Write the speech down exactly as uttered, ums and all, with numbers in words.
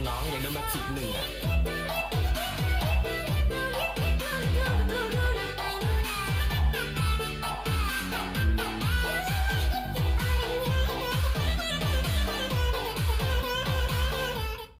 น้องอยากโดนแบบสิบหนึ่งอ่ะ